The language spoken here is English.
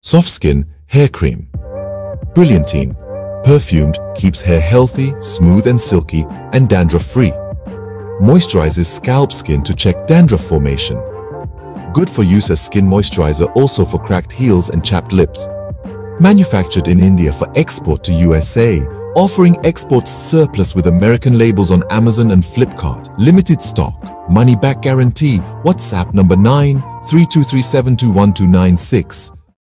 Soft Skin Hair Cream. Brilliantine, perfumed, keeps hair healthy, smooth and silky, and dandruff-free. Moisturizes scalp skin to check dandruff formation. Good for use as skin moisturizer, also for cracked heels and chapped lips. Manufactured in India for export to USA, offering export surplus with American labels on Amazon and Flipkart. Limited stock, money back guarantee. WhatsApp number 932372126.